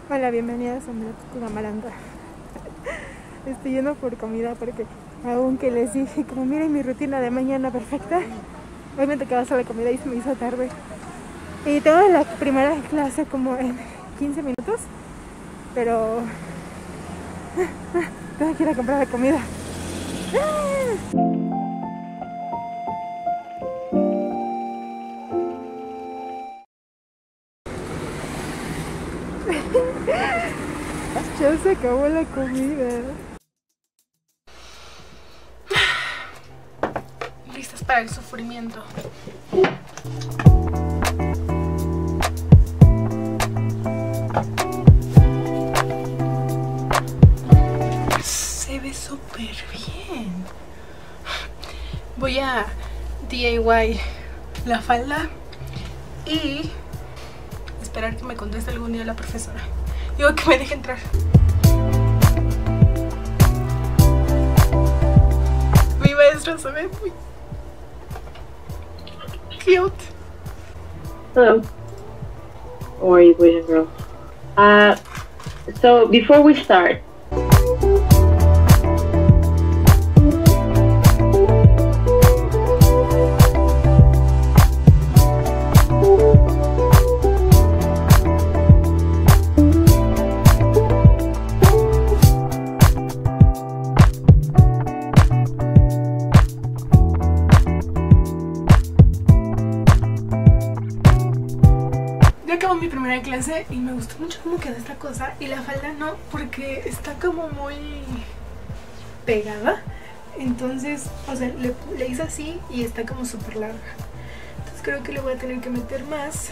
Hola, bienvenidas a la Malanga. Estoy yendo por comida porque aunque les dije, como miren mi rutina de mañana perfecta, hoy me tocaba hacer la comida y se me hizo tarde. Y tengo la primera clase como en 15 minutos, pero tengo que ir a comprar la comida. Ya se acabó la comida. Listas para el sufrimiento. Se ve súper bien. Voy a DIY la falda y esperar que me conteste algún día la profesora. Digo, que me deje entrar. Mi maestra se ve muy cute. Hello. How are you, boys and girls? So before we start, Ya acabó mi primera clase y me gustó mucho cómo quedó esta cosa. Y la falda no, porque está como muy pegada. Entonces, o sea, le hice así y está como súper larga. Entonces creo que le voy a tener que meter más.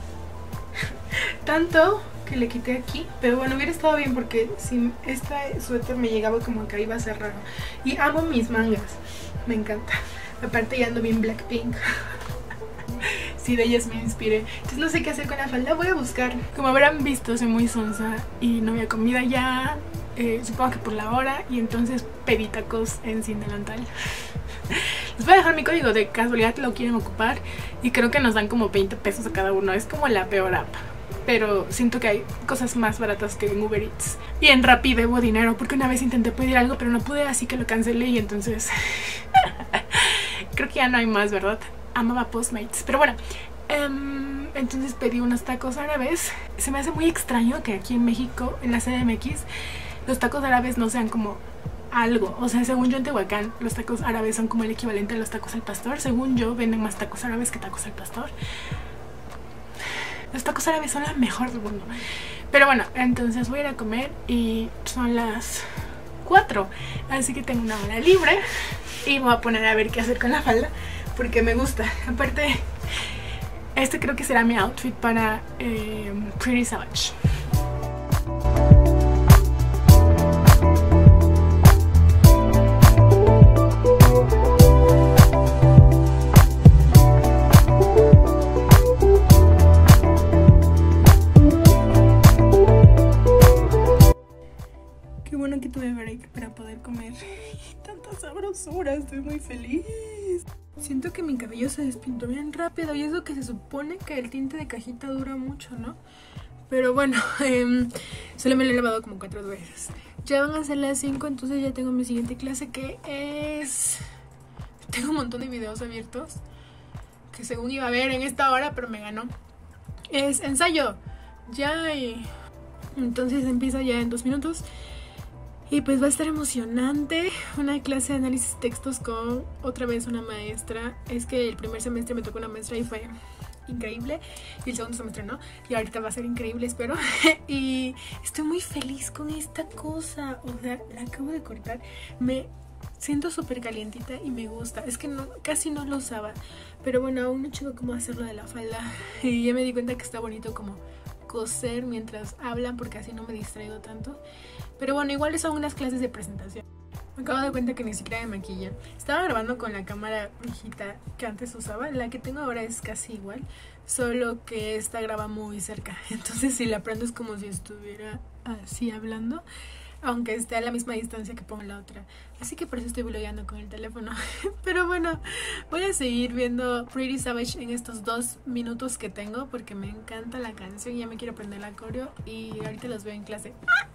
Tanto que le quité aquí. Pero bueno, hubiera estado bien porque si este suéter me llegaba como acá iba a ser raro. Y amo mis mangas. Me encanta. Aparte ya ando bien Blackpink. Sí, de ellas me inspiré. Entonces no sé qué hacer con la falda. Voy a buscar. Como habrán visto, soy muy sonsa y no había comida ya. Supongo que por la hora. Y entonces pedí tacos en Sin Delantal. Les voy a dejar mi código, de casualidad lo quieren ocupar. Y creo que nos dan como 20 pesos a cada uno. Es como la peor app. Pero siento que hay cosas más baratas que en Uber Eats. Y en Rappi debo dinero porque una vez intenté pedir algo pero no pude, así que lo cancelé. Y entonces creo que ya no hay más, ¿verdad? Amaba Postmates, pero bueno, entonces pedí unos tacos árabes. Se me hace muy extraño que aquí en México, en la CDMX, los tacos árabes no sean como algo. O sea, según yo en Tehuacán, los tacos árabes son como el equivalente a los tacos al pastor. Según yo, venden más tacos árabes que tacos al pastor. Los tacos árabes son la mejor del mundo. Pero bueno, entonces voy a ir a comer y son las 4. Así que tengo una hora libre y me voy a poner a ver qué hacer con la falda, porque me gusta. Aparte, este creo que será mi outfit para Pretty Savage. Qué bueno que tuve break para poder comer. Tanta sabrosura, estoy muy feliz. Siento que mi cabello se despintó bien rápido y eso que se supone que el tinte de cajita dura mucho, ¿no? Pero bueno, solo me lo he lavado como 4 veces. Ya van a ser las 5, entonces ya tengo mi siguiente clase, que es... Tengo un montón de videos abiertos que según iba a ver en esta hora, pero me ganó. Es ensayo. Ya, y entonces empieza ya en 2 minutos. Y pues va a estar emocionante. Una clase de análisis de textos con otra vez una maestra. Es que el primer semestre me tocó una maestra y fue increíble. Y el segundo semestre no. Y ahorita va a ser increíble, espero. Y estoy muy feliz con esta cosa. O sea, la acabo de cortar. Me siento súper calientita y me gusta. Es que no, casi no lo usaba. Pero bueno, aún no chico cómo hacerlo de la falda. Y ya me di cuenta que está bonito como coser mientras hablan, porque así no me distraigo tanto. Pero bueno, igual son unas clases de presentación. Me acabo de dar cuenta que ni siquiera me maquillan. Estaba grabando con la cámara viejita que antes usaba. La que tengo ahora es casi igual, solo que esta graba muy cerca. Entonces si la prendo es como si estuviera así hablando. aunque esté a la misma distancia que pongo la otra. Así que por eso estoy blogueando con el teléfono. Pero bueno, voy a seguir viendo Pretty Savage en estos 2 minutos que tengo, porque me encanta la canción y ya me quiero aprender la coreo. Y ahorita los veo en clase.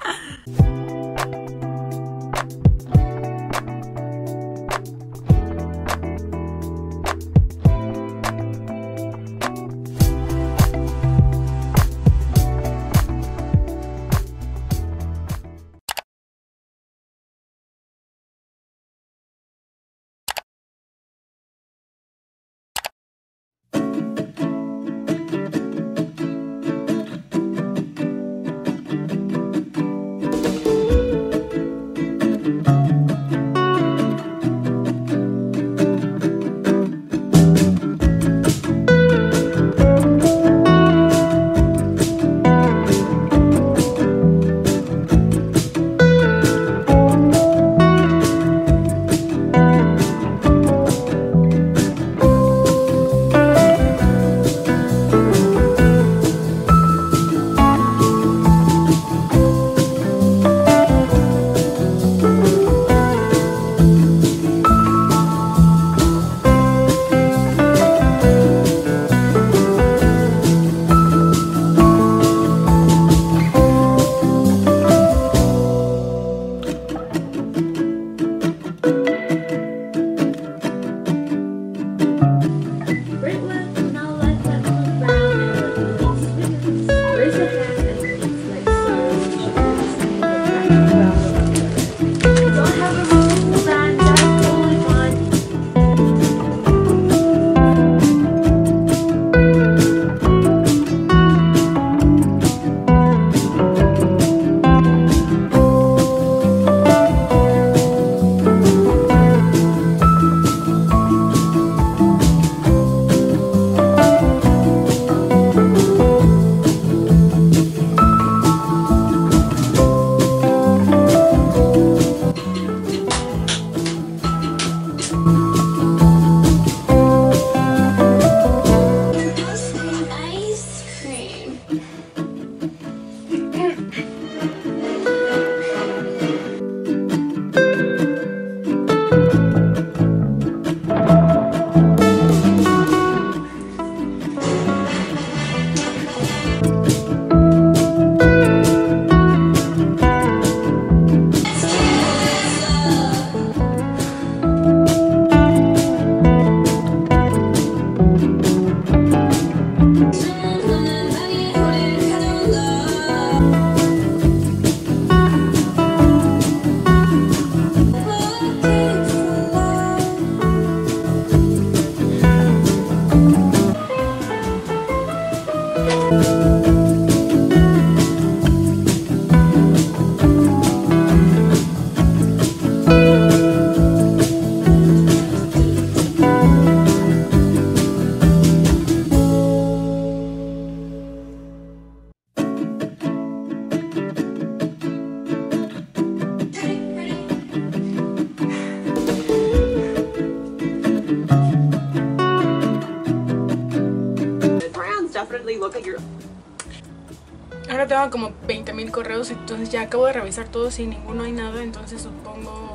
Ahora tengo como 20,000 correos, entonces ya acabo de revisar todos y ninguno hay nada, entonces supongo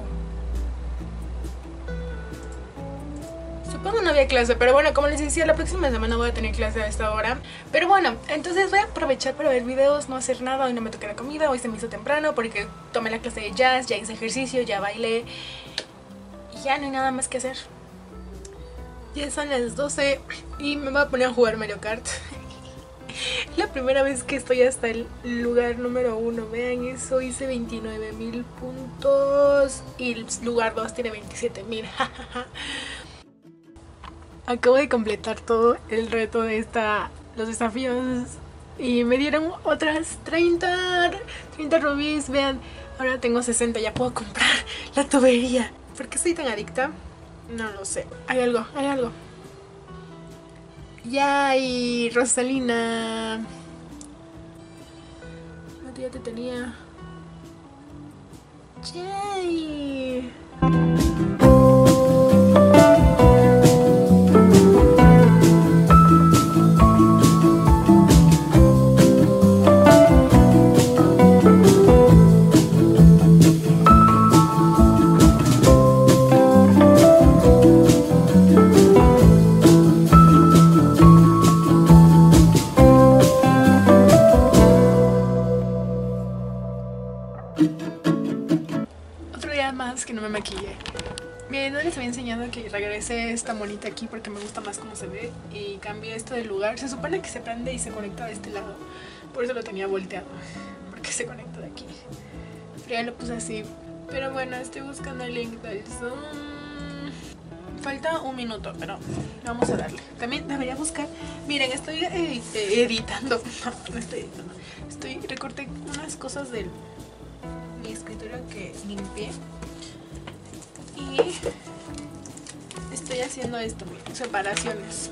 no había clase, pero bueno, como les decía, la próxima semana voy a tener clase a esta hora. Pero bueno, entonces voy a aprovechar para ver videos, no hacer nada. Hoy no me toqué la comida, hoy se me hizo temprano porque tomé la clase de jazz, ya hice ejercicio, ya bailé y ya no hay nada más que hacer. Ya son las 12 y me voy a poner a jugar Mario Kart. La primera vez que estoy hasta el lugar número 1, vean eso, hice 29,000 puntos y el lugar 2 tiene 27,000. Acabo de completar todo el reto de los desafíos y me dieron otras 30 rubíes. Vean, ahora tengo 60, ya puedo comprar la tubería. ¿Por qué soy tan adicta? No lo sé, hay algo. Yay, Rosalina. Ya te tenía. Yay. Bien, no les había enseñado que regresé esta monita aquí porque me gusta más cómo se ve y cambié esto de lugar. Se supone que se prende y se conecta de este lado, por eso lo tenía volteado, porque se conecta de aquí. Pero ya lo puse así. Pero bueno, estoy buscando el link del Zoom. Falta un minuto, pero vamos a darle. También debería buscar. Miren, estoy editando. No estoy editando. Recorté unas cosas de mi escritorio que limpié. Y estoy haciendo esto, miren, separaciones.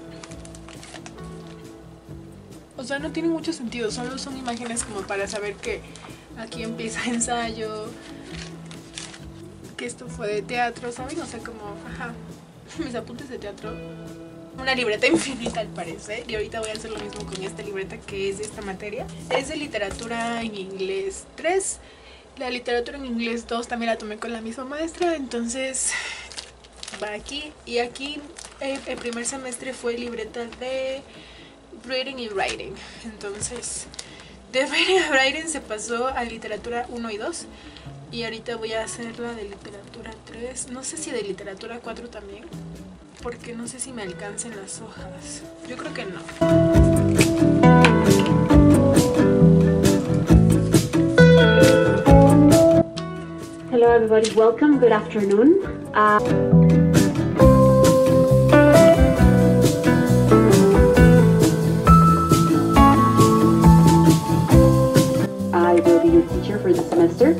O sea, no tiene mucho sentido, solo son imágenes como para saber que aquí empieza ensayo, que esto fue de teatro, ¿saben? O sea, como, ajá, mis apuntes de teatro. Una libreta infinita al parecer, y ahorita voy a hacer lo mismo con esta libreta que es de esta materia. Es de literatura en inglés 3. La literatura en inglés 2 también la tomé con la misma maestra, entonces va aquí. Y aquí el primer semestre fue libreta de reading y writing. Entonces de reading y writing se pasó a literatura 1 y 2. Y ahorita voy a hacer la de literatura 3. No sé si de literatura 4 también, porque no sé si me alcancen las hojas. Yo creo que no. Hello everybody, welcome, good afternoon. I will be your teacher for the semester.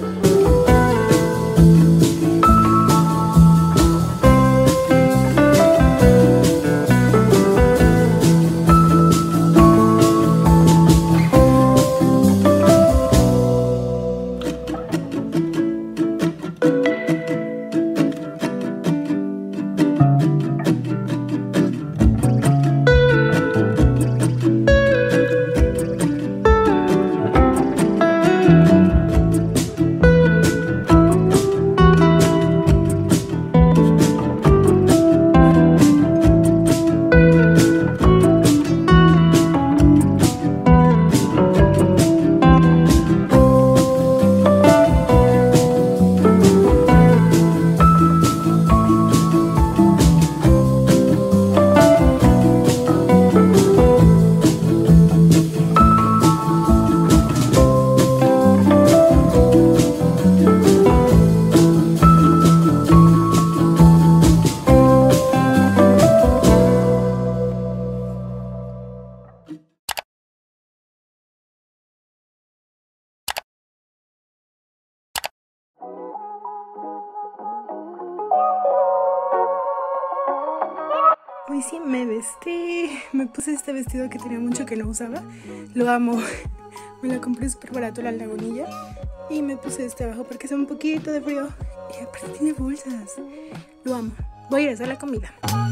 Hoy sí me vestí, me puse este vestido que tenía mucho que no usaba, lo amo, me lo compré súper barato en la Lagunilla y me puse este abajo porque hace un poquito de frío y aparte tiene bolsas, lo amo. Voy a ir a hacer la comida.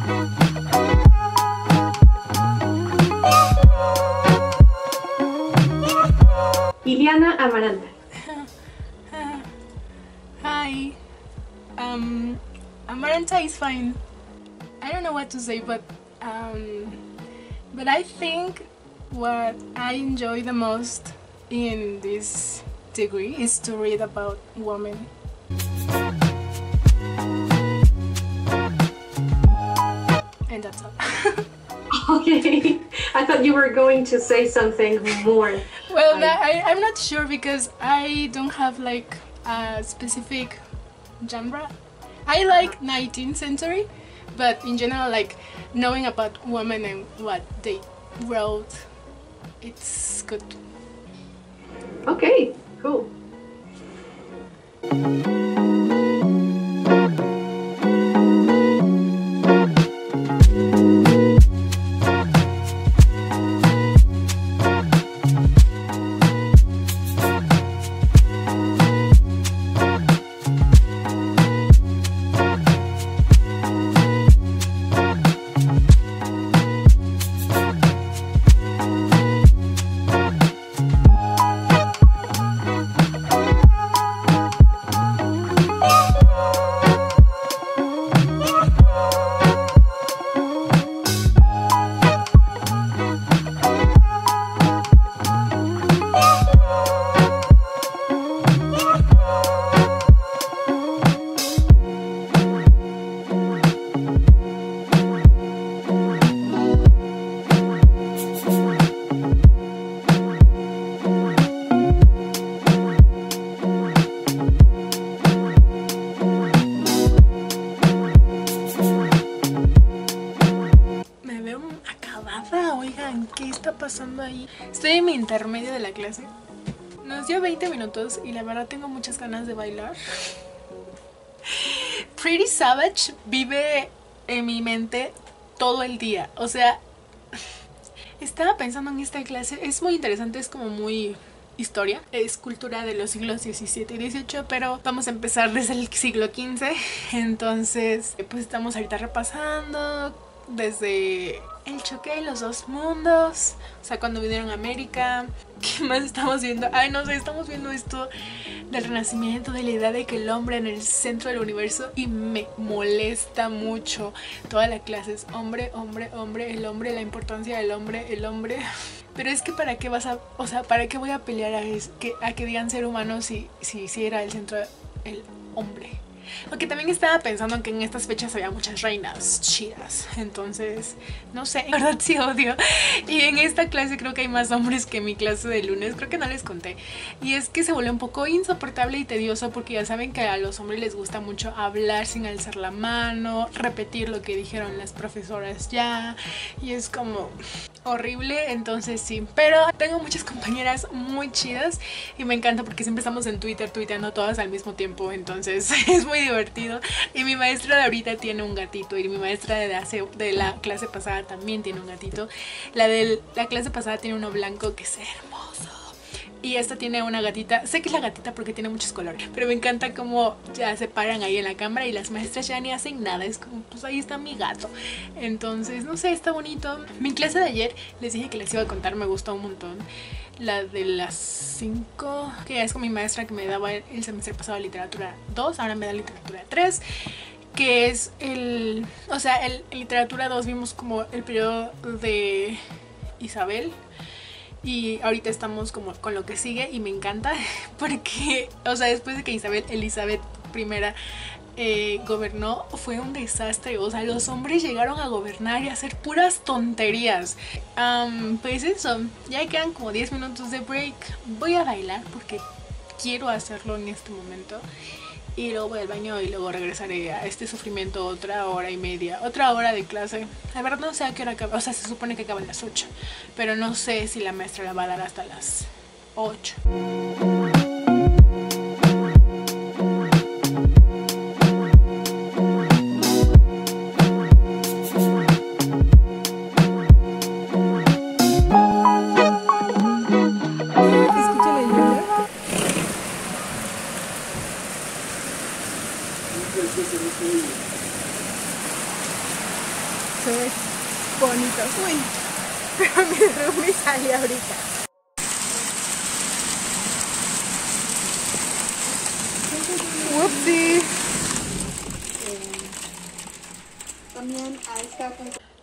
Iliana Amaranta. Hi, Amaranta is fine. I don't know what to say, but I think what I enjoy the most in this degree is to read about women. And that's all. Okay, I thought you were going to say something more. Well, I'm not sure because I don't have like a specific genre. I like 19th century. But in general, like knowing about women and what they wrote, it's good. Okay, cool. ¿Qué está pasando ahí? Estoy en mi intermedio de la clase. Nos dio 20 minutos y la verdad tengo muchas ganas de bailar. Pretty Savage vive en mi mente todo el día. O sea, estaba pensando en esta clase. Es muy interesante, es como muy historia. Es cultura de los siglos XVII y XVIII, pero vamos a empezar desde el siglo XV. Entonces, pues estamos ahorita repasando desde el choque de los dos mundos, o sea, cuando vinieron a América. ¿Qué más estamos viendo? Ay, no sé, estamos viendo esto del renacimiento, de la idea de que el hombre en el centro del universo, y me molesta mucho. Toda la clase es hombre, hombre, hombre, el hombre, la importancia del hombre, el hombre. Pero es que ¿para qué vas a, o sea, para qué voy a pelear a que digan ser humano si era el centro el hombre? Aunque también estaba pensando que en estas fechas había muchas reinas chidas. Entonces, no sé, en verdad sí odio. Y en esta clase creo que hay más hombres que en mi clase de lunes. Creo que no les conté. Y es que se vuelve un poco insoportable y tedioso, porque ya saben que a los hombres les gusta mucho hablar sin alzar la mano, repetir lo que dijeron las profesoras ya. Y es como horrible. Entonces sí, pero tengo muchas compañeras muy chidas y me encanta porque siempre estamos en Twitter tuiteando todas al mismo tiempo. Entonces es muy divertido. Y mi maestra de ahorita tiene un gatito, y mi maestra de la clase pasada también tiene un gatito. La de la clase pasada tiene uno blanco que es hermoso, y esta tiene una gatita. Sé que es la gatita porque tiene muchos colores, pero me encanta cómo ya se paran ahí en la cámara y las maestras ya ni hacen nada. Es como, pues ahí está mi gato. Entonces, no sé, está bonito. Mi clase de ayer, les dije que les iba a contar, me gustó un montón. La de las 5, que es con mi maestra que me daba el semestre pasado literatura 2, ahora me da literatura 3, que es el, o sea, en literatura 2 vimos como el periodo de Isabel, y ahorita estamos como con lo que sigue, y me encanta porque, o sea, después de que Elizabeth I gobernó, fue un desastre. O sea, los hombres llegaron a gobernar y a hacer puras tonterías. Pues eso, ya quedan como 10 minutos de break. Voy a bailar porque quiero hacerlo en este momento, y luego voy al baño y luego regresaré a este sufrimiento otra hora y media, otra hora de clase. La verdad no sé a qué hora acaba, o sea, se supone que acaba a las 8, pero no sé si la maestra la va a dar hasta las 8. Se ve bonito. Uy, pero mi roomie salió ahorita. Whoopsie. También a esta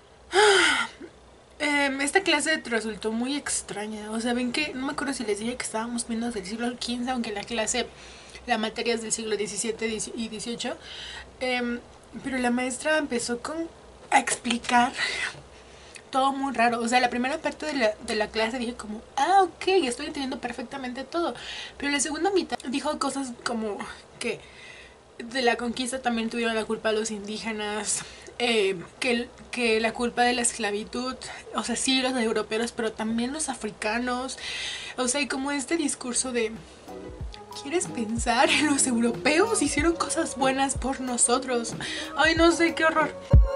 esta clase resultó muy extraña. O sea, ven que, no me acuerdo si les dije que estábamos viendo del siglo XV, aunque la materia es del siglo XVII y XVIII. Pero la maestra empezó a explicar todo muy raro. O sea, la primera parte de la clase dije como, ah, ok, estoy entendiendo perfectamente todo. Pero la segunda mitad dijo cosas como que de la conquista también tuvieron la culpa los indígenas, que la culpa de la esclavitud, o sea, sí los europeos, pero también los africanos. O sea, y como este discurso de, ¿quieres pensar en los europeos? Hicieron cosas buenas por nosotros. Ay, no sé, qué horror.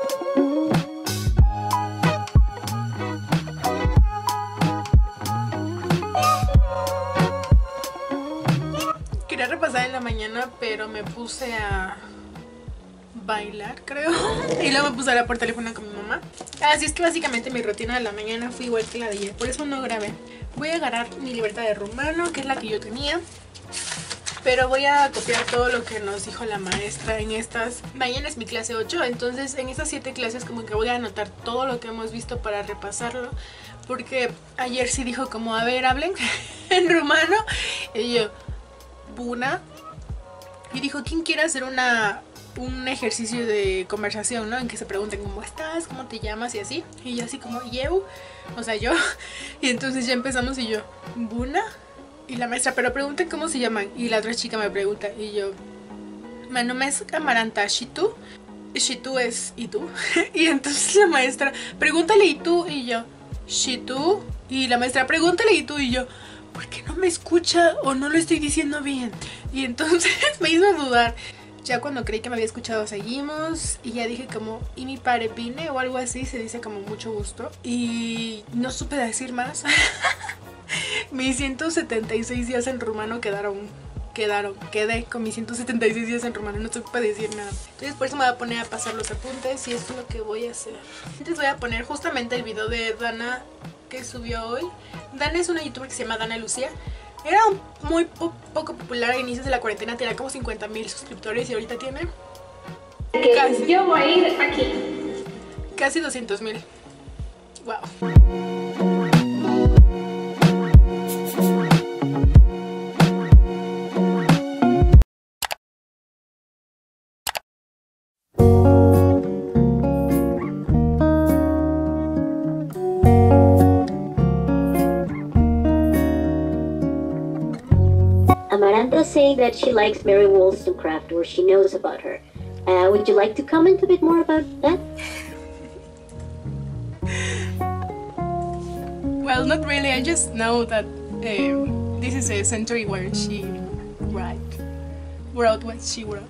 Quería repasar en la mañana, pero me puse a bailar, creo. Y luego me puse a hablar por teléfono con mi mamá. Así es que básicamente mi rutina de la mañana fue igual que la de ayer. Por eso no grabé. Voy a agarrar mi libreta de rumano, que es la que yo tenía, pero voy a copiar todo lo que nos dijo la maestra en estas. Mañana es mi clase 8, entonces en estas 7 clases como que voy a anotar todo lo que hemos visto para repasarlo. Porque ayer sí dijo como, a ver, hablen en rumano. Y yo, Buna. Y dijo, ¿quién quiere hacer un ejercicio de conversación, ¿no? En que se pregunten cómo estás, cómo te llamas y así. Y yo así como, eu, o sea, yo. Y entonces ya empezamos y yo, Buna. Y la maestra, pero pregunten cómo se llaman. Y la otra chica me pregunta y yo, mi nombre es Amaranta, ¿Shitu es ¿y tú? Y entonces la maestra, pregúntale ¿y tú? Y yo, Shitu. Y la maestra, pregúntale y tú, y yo, ¿por qué no me escucha o no lo estoy diciendo bien? Y entonces me hizo dudar. Ya cuando creí que me había escuchado seguimos y ya dije como, ¿y mi parepine? O algo así, se dice como mucho gusto. Y no supe decir más. Mis 176 días en rumano quedé con mis 176 días en rumano, no supe decir nada. Entonces por eso me voy a poner a pasar los apuntes y esto es lo que voy a hacer. Antes voy a poner justamente el video de Dana que subió hoy. Dana es una youtuber que se llama Dana Lucía. Era muy poco popular a inicios de la cuarentena, tenía como 50,000 suscriptores y ahorita tiene casi, yo voy a ir aquí. Casi 200,000. Wow. Amaranta saying that she likes Mary Wollstonecraft or she knows about her. Would you like to comment a bit more about that? Well, not really. I just know that this is a century where she wrote what she wrote.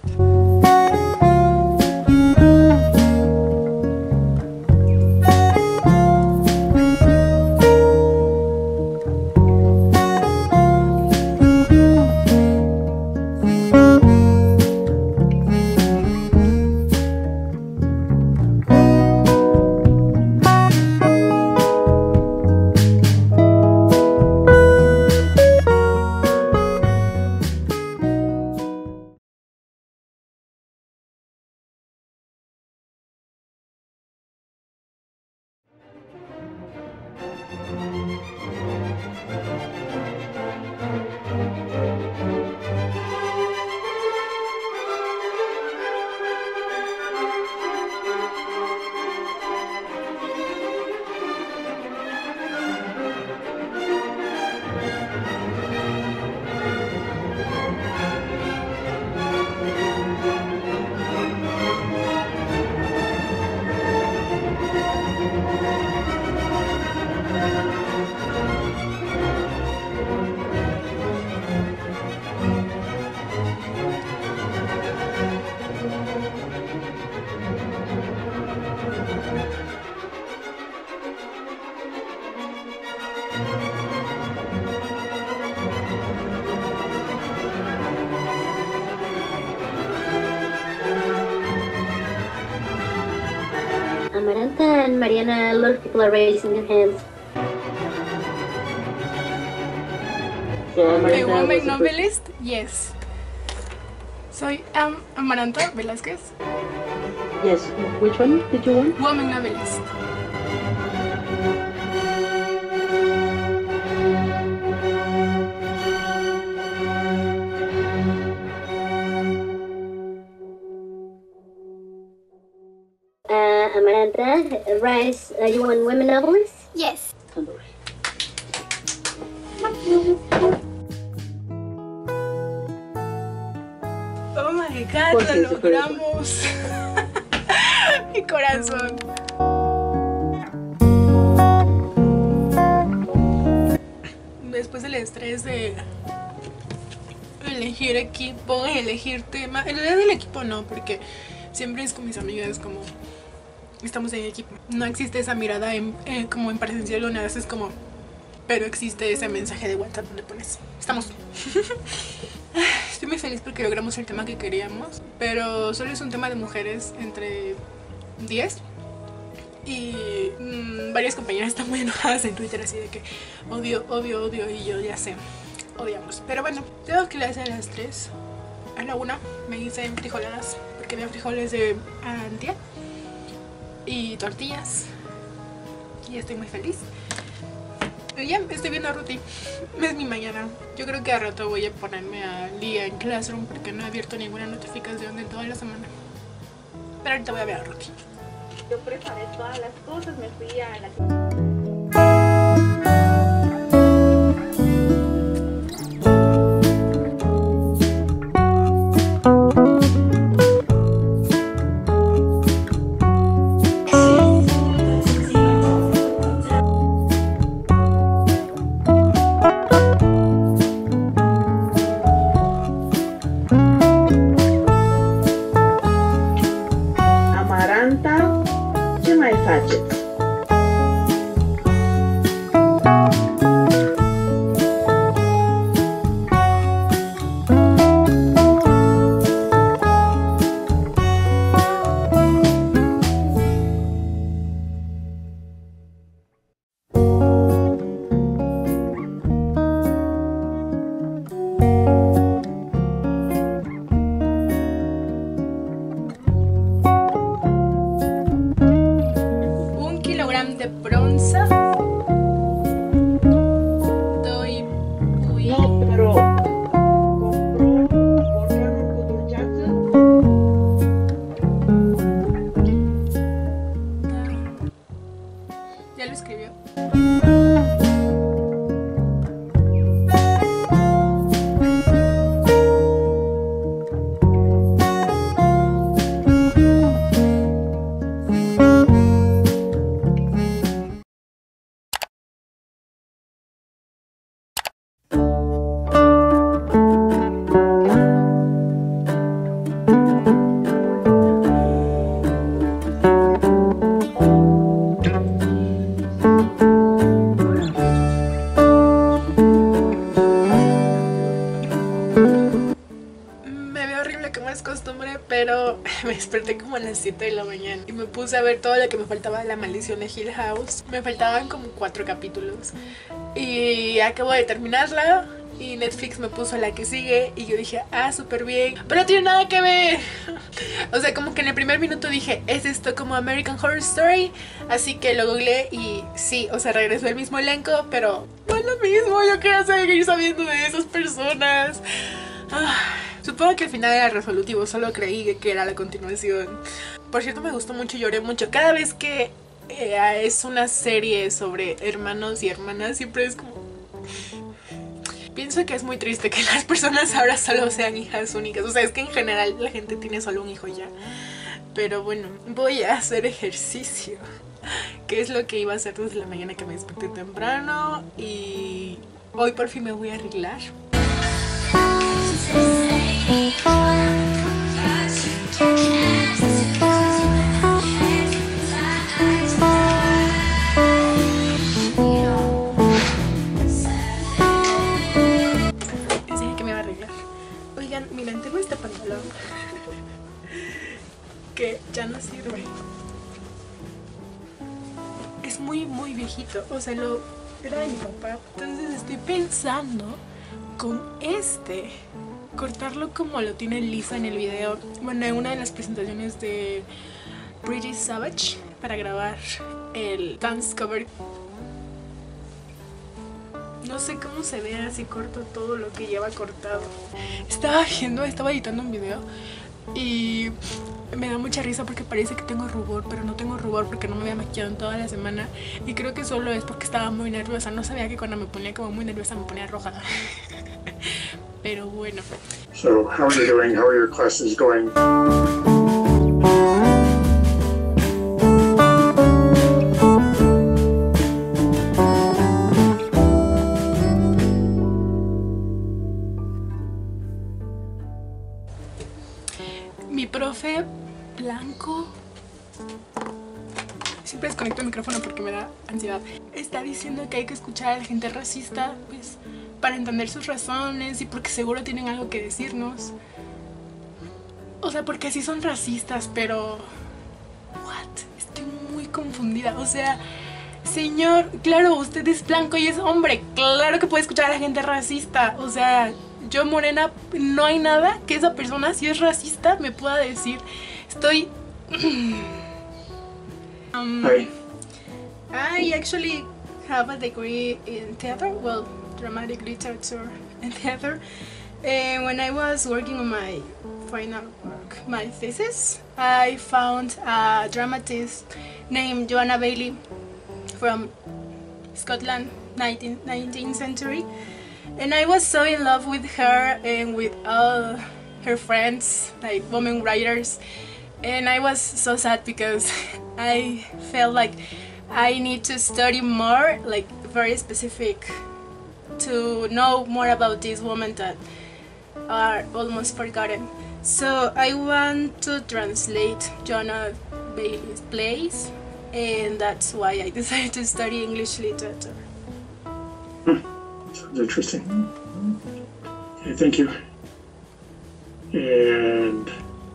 Amaranta and Mariana, a lot of people are raising their hands. A woman novelist? Yes. Soy Amaranta Velázquez. Yes. Which one did you want? Woman novelist. Amaranta, Rice, you want women novelists? Yes. Oh my god, lo logramos. Mi corazón. Después del estrés de elegir equipo, elegir tema. En realidad del equipo no, porque siempre es con mis amigas como estamos en equipo. No existe esa mirada como en presencial o nada, es como, pero existe ese mensaje de WhatsApp donde pones, estamos. Estoy muy feliz porque logramos el tema que queríamos, pero solo es un tema de mujeres entre 10 y varias compañeras están muy enojadas en Twitter así de que odio, odio, odio, y yo ya sé, odiamos. Pero bueno, tengo clase a las 3, a la 1 me hice frijoladas porque había frijoles de antier y tortillas y estoy muy feliz. Y ya estoy viendo a Ruti, es mi mañana. Yo creo que a rato voy a ponerme al día en Classroom porque no he abierto ninguna notificación de toda la semana. Pero ahorita voy a ver a Ruti. Yo preparé todas las cosas, me fui a la... to my budget. De bronza. Doy muy... No, pero compró volcano Kudurjatsu. Ya lo escribió. Pero me desperté como a las 7 de la mañana y me puse a ver todo lo que me faltaba de La Maldición de Hill House. Me faltaban como 4 capítulos y acabo de terminarla y Netflix me puso la que sigue y yo dije, ah, súper bien, pero no tiene nada que ver. O sea, como que en el primer minuto dije, ¿es esto como American Horror Story? Así que lo googleé y sí, o sea, regresó el mismo elenco, pero no es lo mismo. Yo quería seguir sabiendo de esas personas. Supongo que al final era resolutivo, solo creí que era la continuación. Por cierto, me gustó mucho, lloré mucho. Cada vez que es una serie sobre hermanos y hermanas, siempre es como... Pienso que es muy triste que las personas ahora solo sean hijas únicas. O sea, es que en general la gente tiene solo un hijo ya. Pero bueno, voy a hacer ejercicio, que es lo que iba a hacer desde la mañana que me desperté temprano. Y hoy por fin me voy a arreglar. Decía que me iba a arreglar. Oigan, miren, tengo este pantalón que ya no sirve. Es muy viejito. O sea, era de mi papá. Entonces estoy pensando con este cortarlo como lo tiene Lisa en el video. Bueno, en una de las presentaciones de British Savage para grabar el dance cover. No sé cómo se ve así corto todo lo que lleva cortado. Estaba editando un video y me da mucha risa porque parece que tengo rubor, pero no tengo rubor porque no me había maquillado en toda la semana. Y creo que solo es porque estaba muy nerviosa. No sabía que cuando me ponía como muy nerviosa me ponía roja. Pero bueno. So, how are you doing? How are your classes going? Mi profe Blanco, siempre desconecto el micrófono porque me da ansiedad, está diciendo que hay que escuchar a la gente racista, pues, para entender sus razones y porque seguro tienen algo que decirnos. O sea, porque sí son racistas, pero... ¿What? Estoy muy confundida. O sea, señor, claro, usted es blanco y es hombre. Claro que puede escuchar a la gente racista. O sea, yo morena, no hay nada que esa persona, si es racista, me pueda decir. Estoy... I actually have a degree in theater, well, dramatic literature and theater. When I was working on my final work, my thesis, I found a dramatist named Joanna Baillie from Scotland, 19th century. And I was so in love with her and with all her friends, like women writers. And I was so sad because I felt like I need to study more, like very specific, to know more about these women that are almost forgotten. So I want to translate Joanna Bailey's Place, and that's why I decided to study English literature. Sounds interesting. Okay, thank you. And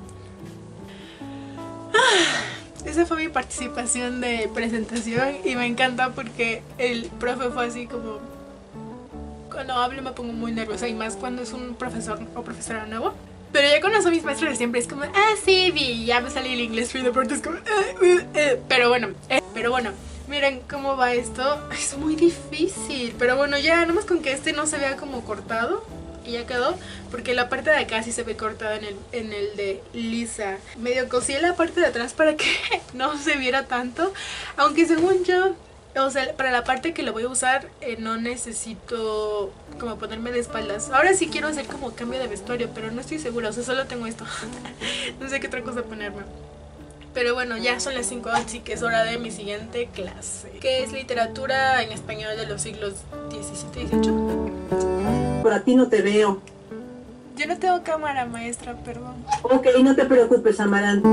Esa fue mi participación de presentación y me encanta porque el profe fue así como... Cuando hablo me pongo muy nerviosa y más cuando es un profesor o profesora nuevo. Pero ya conozco a mis maestros de siempre, es como, sí, vi, ya me salió el inglés, pero de pronto es como, pero bueno, miren cómo va esto, es muy difícil, pero bueno, ya nomás con que este no se vea como cortado, y ya quedó, porque la parte de acá sí se ve cortada en el de Lisa. Medio cosí la parte de atrás para que no se viera tanto, aunque según yo... O sea, para la parte que lo voy a usar no necesito como ponerme de espaldas. Ahora sí quiero hacer como cambio de vestuario, pero no estoy segura, o sea, solo tengo esto. No sé qué otra cosa ponerme. Pero bueno, ya son las 5, así que es hora de mi siguiente clase, que es literatura en español de los siglos XVII y XVIII. Por aquí no te veo. Yo no tengo cámara, maestra, perdón. Ok, no te preocupes, Amaranta.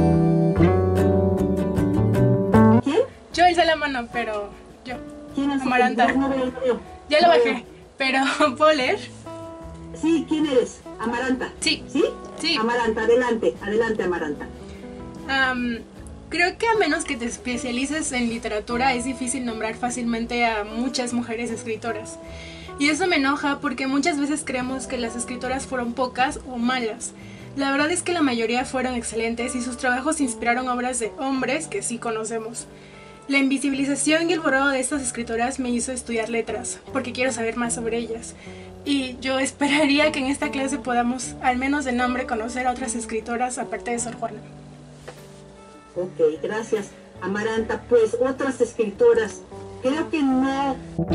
¿Quién? Yo alzé la mano, pero yo. ¿Quién es? Amaranta. No veo. Ya lo bajé, pero ¿puedo leer? Sí, ¿quién eres? Amaranta. Sí. ¿Sí? Sí. Amaranta, adelante, Amaranta. Creo que a menos que te especialices en literatura es difícil nombrar fácilmente a muchas mujeres escritoras. Y eso me enoja porque muchas veces creemos que las escritoras fueron pocas o malas. La verdad es que la mayoría fueron excelentes y sus trabajos inspiraron obras de hombres que sí conocemos. La invisibilización y el borrado de estas escritoras me hizo estudiar letras, porque quiero saber más sobre ellas. Y yo esperaría que en esta clase podamos, al menos de nombre, conocer a otras escritoras aparte de Sor Juana. Ok, gracias. Amaranta, pues otras escritoras. Creo que no.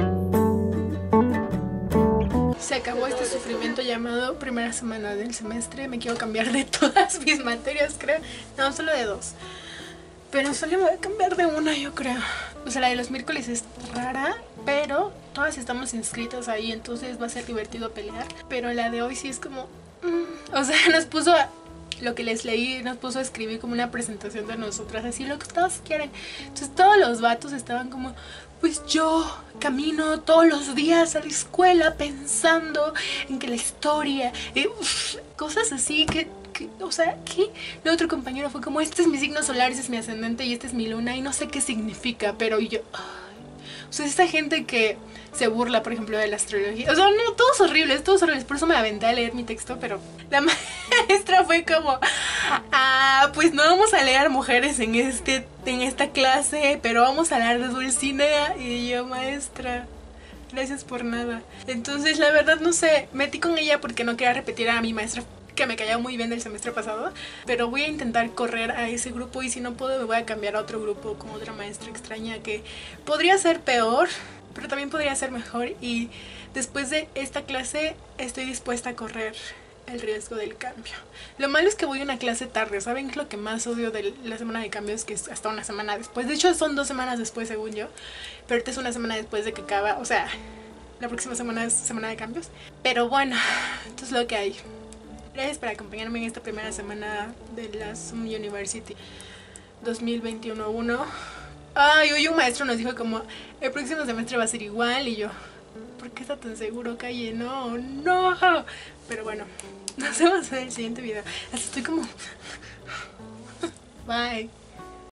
Se acabó este sufrimiento llamado primera semana del semestre. Me quiero cambiar de todas mis materias, creo. No, solo de 2. Pero solo me voy a cambiar de una, yo creo. O sea, la de los miércoles es rara, pero todas estamos inscritas ahí, entonces va a ser divertido pelear. Pero la de hoy sí es como... O sea, nos puso... Lo que les leí, nos puso a escribir como una presentación de nosotras, así lo que todos quieren. Entonces todos los vatos estaban como... Pues yo camino todos los días a la escuela pensando en que la historia... cosas así que o sea, ¿qué? El otro compañero fue como, este es mi signo solar, este es mi ascendente y este es mi luna y no sé qué significa, pero yo... O sea, esta gente que se burla, por ejemplo, de la astrología. O sea, no, todos horribles, por eso me aventé a leer mi texto, pero la maestra fue como, pues no vamos a leer mujeres en esta clase, pero vamos a hablar de Dulcinea. Y yo, maestra, gracias por nada. Entonces, la verdad, no sé, metí con ella porque no quería repetir a mi maestra, que me cayó muy bien del semestre pasado, pero voy a intentar correr a ese grupo y si no puedo me voy a cambiar a otro grupo con otra maestra extraña que podría ser peor, pero también podría ser mejor, y después de esta clase estoy dispuesta a correr el riesgo del cambio. Lo malo es que voy a una clase tarde, ¿saben? Es lo que más odio de la semana de cambios, que es hasta una semana después. De hecho son 2 semanas después según yo, pero ahorita es una semana después de que acaba, o sea, la próxima semana es semana de cambios. Pero bueno, esto es lo que hay. Gracias por acompañarme en esta primera semana de la Zoom University 2021-1. Hoy un maestro nos dijo como, el próximo semestre va a ser igual, y yo, ¿por qué está tan seguro, Calle? No. Pero bueno, nos vemos en el siguiente video. Así estoy como... Bye.